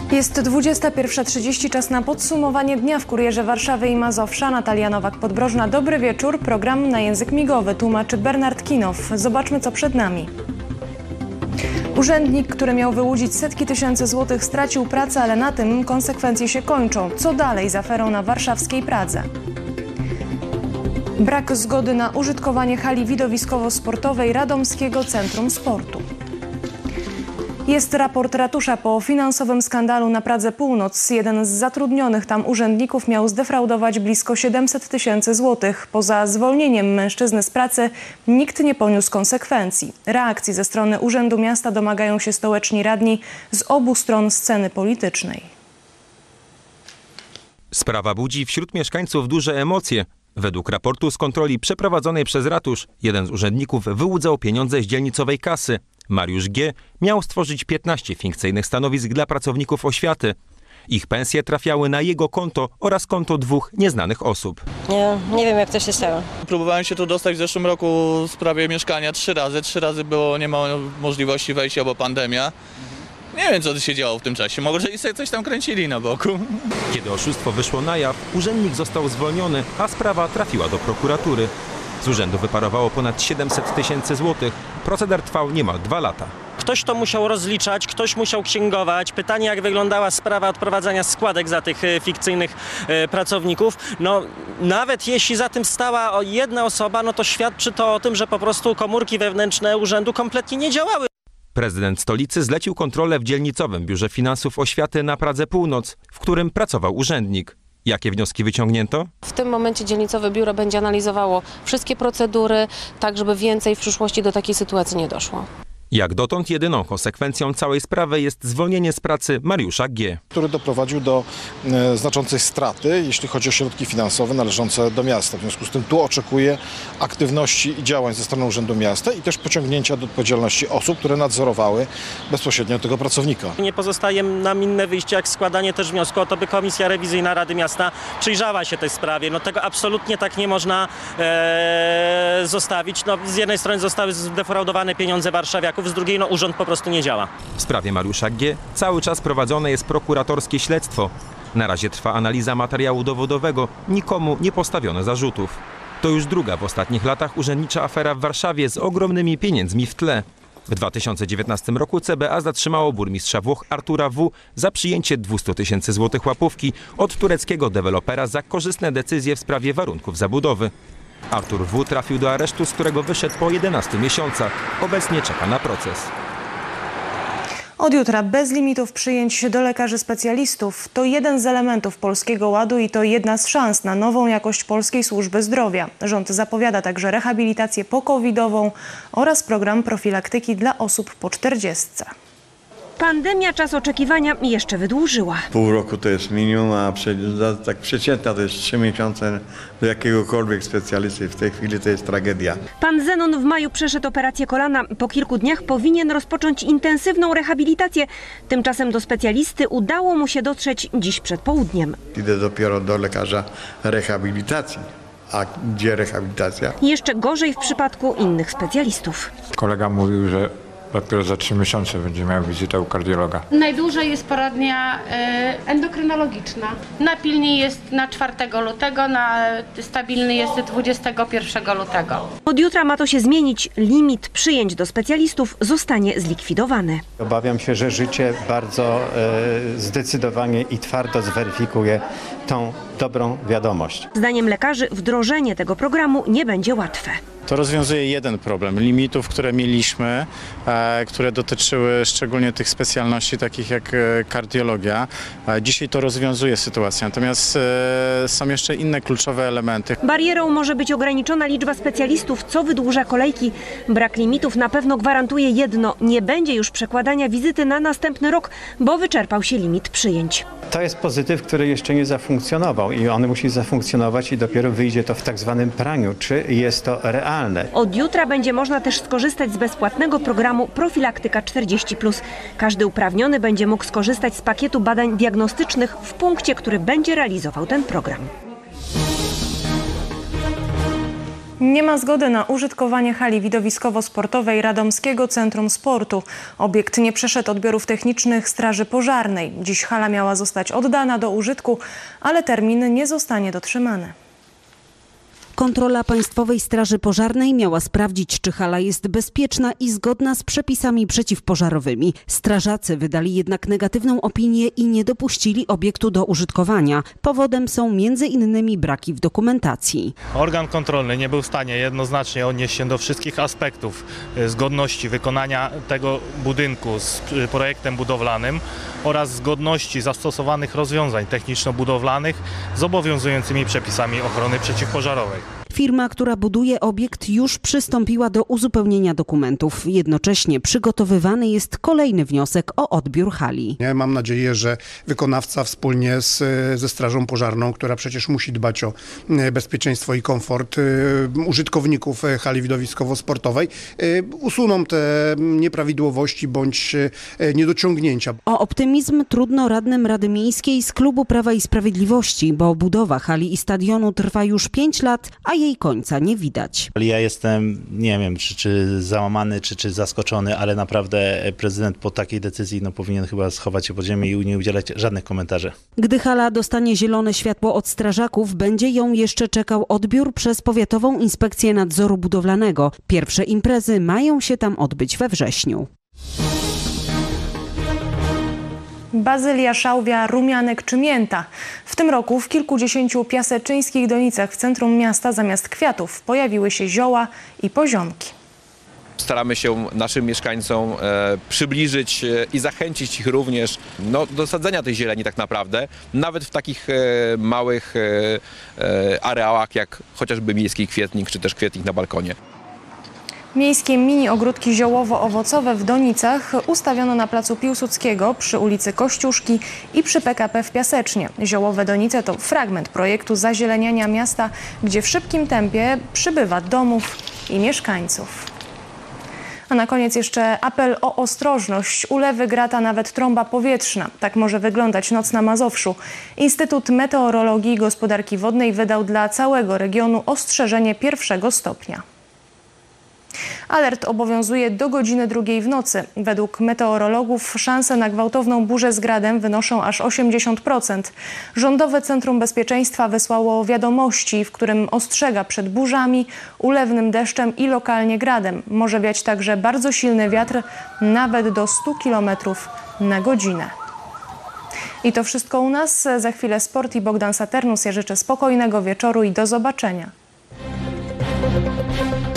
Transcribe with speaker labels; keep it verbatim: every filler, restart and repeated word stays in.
Speaker 1: Jest dwudziesta pierwsza trzydzieści, czas na podsumowanie dnia w Kurierze Warszawy i Mazowsza. Natalia Nowak-Podbrożna, dobry wieczór. Program na język migowy tłumaczy Bernard Kinow. Zobaczmy, co przed nami. Urzędnik, który miał wyłudzić setki tysięcy złotych, stracił pracę, ale na tym konsekwencje się kończą. Co dalej z aferą na warszawskiej Pradze? Brak zgody na użytkowanie hali widowiskowo-sportowej Radomskiego Centrum Sportu. Jest raport ratusza po finansowym skandalu na Pradze Północ. Jeden z zatrudnionych tam urzędników miał zdefraudować blisko siedemset tysięcy złotych. Poza zwolnieniem mężczyzny z pracy nikt nie poniósł konsekwencji. Reakcji ze strony Urzędu Miasta domagają się stołeczni radni z obu stron sceny politycznej.
Speaker 2: Sprawa budzi wśród mieszkańców duże emocje. Według raportu z kontroli przeprowadzonej przez ratusz, jeden z urzędników wyłudzał pieniądze z dzielnicowej kasy. Mariusz G. miał stworzyć piętnaście fikcyjnych stanowisk dla pracowników oświaty. Ich pensje trafiały na jego konto oraz konto dwóch nieznanych osób.
Speaker 3: Nie, nie wiem, jak to się stało.
Speaker 4: Próbowałem się tu dostać w zeszłym roku w sprawie mieszkania trzy razy. Trzy razy było, nie ma możliwości wejścia, bo pandemia. Nie wiem, co się działo w tym czasie. Może i sobie coś tam kręcili na boku.
Speaker 2: Kiedy oszustwo wyszło na jaw, urzędnik został zwolniony, a sprawa trafiła do prokuratury. Z urzędu wyparowało ponad siedemset tysięcy złotych. Proceder trwał niemal dwa lata.
Speaker 5: Ktoś to musiał rozliczać, ktoś musiał księgować. Pytanie, jak wyglądała sprawa odprowadzania składek za tych fikcyjnych e, pracowników. No, nawet jeśli za tym stała jedna osoba, no to świadczy to o tym, że po prostu komórki wewnętrzne urzędu kompletnie nie działały.
Speaker 2: Prezydent stolicy zlecił kontrolę w dzielnicowym Biurze Finansów Oświaty na Pradze Północ, w którym pracował urzędnik. Jakie wnioski wyciągnięto?
Speaker 6: W tym momencie dzielnicowe biuro będzie analizowało wszystkie procedury, tak żeby więcej w przyszłości do takiej sytuacji nie doszło.
Speaker 2: Jak dotąd jedyną konsekwencją całej sprawy jest zwolnienie z pracy Mariusza G.,
Speaker 7: który doprowadził do e, znaczącej straty, jeśli chodzi o środki finansowe należące do miasta. W związku z tym tu oczekuję aktywności i działań ze strony Urzędu Miasta i też pociągnięcia do odpowiedzialności osób, które nadzorowały bezpośrednio tego pracownika.
Speaker 5: Nie pozostaje nam inne wyjście, jak składanie też wniosku o to, by Komisja Rewizyjna Rady Miasta przyjrzała się tej sprawie. No tego absolutnie tak nie można e, zostawić. No, z jednej strony zostały zdefraudowane pieniądze warszawiaków, z drugiej no, urząd po prostu nie działa.
Speaker 2: W sprawie Mariusza G. cały czas prowadzone jest prokuratorskie śledztwo. Na razie trwa analiza materiału dowodowego, nikomu nie postawiono zarzutów. To już druga w ostatnich latach urzędnicza afera w Warszawie z ogromnymi pieniędzmi w tle. W dwa tysiące dziewiętnastym roku C B A zatrzymało burmistrza Włoch Artura W. za przyjęcie dwieście tysięcy złotych łapówki od tureckiego dewelopera za korzystne decyzje w sprawie warunków zabudowy. Artur W. trafił do aresztu, z którego wyszedł po jedenastu miesiącach. Obecnie czeka na proces.
Speaker 1: Od jutra bez limitów przyjęć do lekarzy specjalistów. To jeden z elementów Polskiego Ładu i to jedna z szans na nową jakość polskiej służby zdrowia. Rząd zapowiada także rehabilitację po-kowidową oraz program profilaktyki dla osób po czterdziestce.
Speaker 8: Pandemia czas oczekiwania jeszcze wydłużyła.
Speaker 9: Pół roku to jest minimum, a tak przeciętna to jest trzy miesiące do jakiegokolwiek specjalisty. W tej chwili to jest tragedia.
Speaker 8: Pan Zenon w maju przeszedł operację kolana. Po kilku dniach powinien rozpocząć intensywną rehabilitację. Tymczasem do specjalisty udało mu się dotrzeć dziś przed południem.
Speaker 9: Idę dopiero do lekarza rehabilitacji. A gdzie rehabilitacja?
Speaker 8: Jeszcze gorzej w przypadku innych specjalistów.
Speaker 10: Kolega mówił, że dopiero za trzy miesiące będzie miał wizytę u kardiologa.
Speaker 11: Najdłużej jest poradnia endokrynologiczna. Napilniej jest na czwartego lutego, na stabilny jest dwudziestego pierwszego lutego.
Speaker 8: Od jutra ma to się zmienić. Limit przyjęć do specjalistów zostanie zlikwidowany.
Speaker 12: Obawiam się, że życie bardzo e, zdecydowanie i twardo zweryfikuje tą dobrą wiadomość.
Speaker 8: Zdaniem lekarzy wdrożenie tego programu nie będzie łatwe.
Speaker 13: To rozwiązuje jeden problem, limitów, które mieliśmy, e, które dotyczyły szczególnie tych specjalności takich jak e, kardiologia. E, dzisiaj to rozwiązuje sytuację, natomiast e, są jeszcze inne kluczowe elementy.
Speaker 8: Barierą może być ograniczona liczba specjalistów, co wydłuża kolejki. Brak limitów na pewno gwarantuje jedno, nie będzie już przekładania wizyty na następny rok, bo wyczerpał się limit przyjęć.
Speaker 12: To jest pozytyw, który jeszcze nie zafunkcjonował i on musi zafunkcjonować i dopiero wyjdzie to w tak zwanym praniu, czy jest to realne.
Speaker 8: Od jutra będzie można też skorzystać z bezpłatnego programu Profilaktyka czterdzieści plus. Każdy uprawniony będzie mógł skorzystać z pakietu badań diagnostycznych w punkcie, który będzie realizował ten program.
Speaker 1: Nie ma zgody na użytkowanie hali widowiskowo-sportowej Radomskiego Centrum Sportu. Obiekt nie przeszedł odbiorów technicznych Straży Pożarnej. Dziś hala miała zostać oddana do użytku, ale termin nie zostanie dotrzymany.
Speaker 14: Kontrola Państwowej Straży Pożarnej miała sprawdzić, czy hala jest bezpieczna i zgodna z przepisami przeciwpożarowymi. Strażacy wydali jednak negatywną opinię i nie dopuścili obiektu do użytkowania. Powodem są między innymi braki w dokumentacji.
Speaker 15: Organ kontrolny nie był w stanie jednoznacznie odnieść się do wszystkich aspektów zgodności wykonania tego budynku z projektem budowlanym oraz zgodności zastosowanych rozwiązań techniczno-budowlanych z obowiązującymi przepisami ochrony przeciwpożarowej.
Speaker 14: Firma, która buduje obiekt, już przystąpiła do uzupełnienia dokumentów. Jednocześnie przygotowywany jest kolejny wniosek o odbiór hali.
Speaker 16: Ja mam nadzieję, że wykonawca wspólnie z, ze Strażą Pożarną, która przecież musi dbać o bezpieczeństwo i komfort użytkowników hali widowiskowo-sportowej, usuną te nieprawidłowości bądź niedociągnięcia.
Speaker 14: O optymizm trudno radnym Rady Miejskiej z klubu Prawa i Sprawiedliwości, bo budowa hali i stadionu trwa już pięć lat, a jej końca nie widać.
Speaker 17: Ja jestem, nie wiem, czy, czy załamany, czy, czy zaskoczony, ale naprawdę prezydent po takiej decyzji no, powinien chyba schować się pod ziemię i nie udzielać żadnych komentarzy.
Speaker 14: Gdy hala dostanie zielone światło od strażaków, będzie ją jeszcze czekał odbiór przez Powiatową Inspekcję Nadzoru Budowlanego. Pierwsze imprezy mają się tam odbyć we wrześniu.
Speaker 1: Bazylia, szałwia, rumianek czy mięta. W tym roku w kilkudziesięciu piaseczyńskich donicach w centrum miasta zamiast kwiatów pojawiły się zioła i poziomki.
Speaker 18: Staramy się naszym mieszkańcom e, przybliżyć e, i zachęcić ich również no, do sadzenia tej zieleni tak naprawdę, nawet w takich e, małych e, e, areałach jak chociażby miejski kwietnik czy też kwietnik na balkonie.
Speaker 1: Miejskie mini ogródki ziołowo-owocowe w Donicach ustawiono na placu Piłsudskiego przy ulicy Kościuszki i przy P K P w Piasecznie. Ziołowe Donice to fragment projektu zazieleniania miasta, gdzie w szybkim tempie przybywa domów i mieszkańców. A na koniec jeszcze apel o ostrożność. Ulewy, grata, nawet trąba powietrzna. Tak może wyglądać noc na Mazowszu. Instytut Meteorologii i Gospodarki Wodnej wydał dla całego regionu ostrzeżenie pierwszego stopnia. Alert obowiązuje do godziny drugiej w nocy. Według meteorologów szanse na gwałtowną burzę z gradem wynoszą aż osiemdziesiąt procent. Rządowe Centrum Bezpieczeństwa wysłało wiadomości, w którym ostrzega przed burzami, ulewnym deszczem i lokalnie gradem. Może wiać także bardzo silny wiatr, nawet do stu kilometrów na godzinę. I to wszystko u nas. Za chwilę sport i Bogdan Saturnus. Ja życzę spokojnego wieczoru i do zobaczenia.